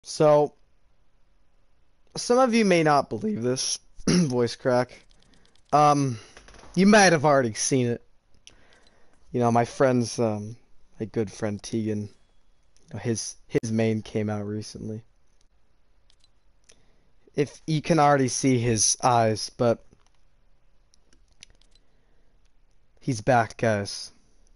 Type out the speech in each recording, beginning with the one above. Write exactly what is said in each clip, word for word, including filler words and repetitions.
So, some of you may not believe this voice crack. Um, you might have already seen it. You know, my friend's, um, my good friend Tegan, you know, his his main came out recently. If you can already see his eyes, but he's back, guys.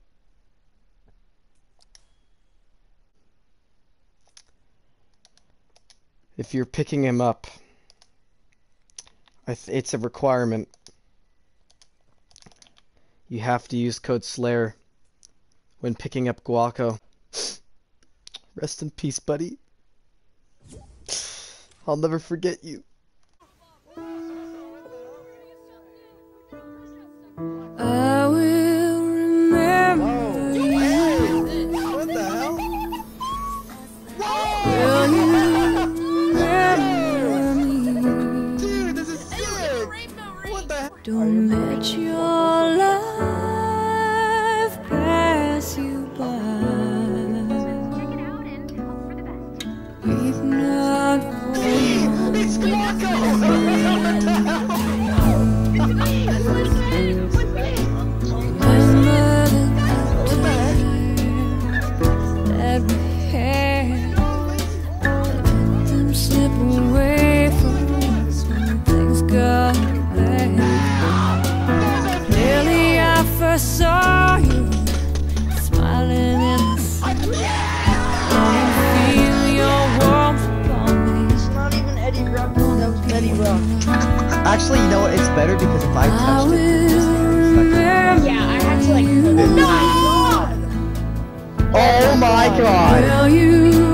If you're picking him up, I th it's a requirement. You have to use code Slayer when picking up Guaco. Rest in peace, buddy. I'll never forget you. I will remember you. Hey, what the hell? Will you remember me? Dude, this is sick! What the hell? Don't let your life pass you by. Weep not for It's Guaco! I saw you smiling in the sun. I feel your warmth upon me. It's not even Eddie Bravo, that was Betty Rock. Actually, you know what? It's better because if I touched it, it just Yeah, I had to like. No! Oh my god! Will you